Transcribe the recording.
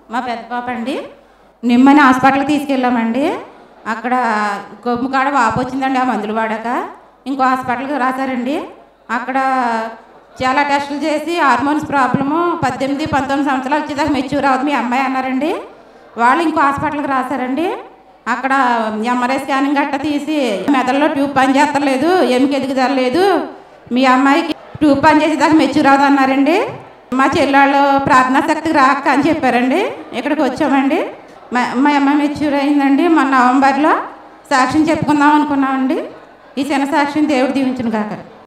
మా పెద్ద పాప అండి. నిమ్మని హాస్పిటల్కి తీసుకెళ్ళామండి. అక్కడ కొమ్ము కాడ వాపు వచ్చిందండి. ఆ మందులు వాడాక ఇంకో హాస్పిటల్కి రాశారండి. అక్కడ చాలా టెస్టులు చేసి హార్మోన్స్ ప్రాబ్లము 18, 19 సంవత్సరాలు వచ్చేదాకా మెచ్యూర్ అవుతుంది మీ అమ్మాయి అన్నారండి. వాళ్ళు ఇంకో హాస్పిటల్కి రాశారండి. అక్కడ ఎంఆర్ఐ స్కానింగ్ గట్ట తీసి మెదడులో ట్యూబ్ పని చేస్తలేదు, ఎముక ఎదుగుదలేదు, మీ అమ్మాయికి ట్యూబ్ పని చేసేదాకా మెచ్యూర్ అవుతుంది అన్నారండి. మా చెల్లెళ్ళు ప్రార్థనా శక్తికి రాక అని చెప్పారండి. ఇక్కడికి వచ్చామండి. మా అమ్మాయి మెచ్యూర్ అయిందండి. మన నవంబర్లో సాక్ష్యం చెప్పుకుందాం అనుకున్నామండి. ఈ చిన్న సాక్ష్యం దేవుడు దీవించును కాక.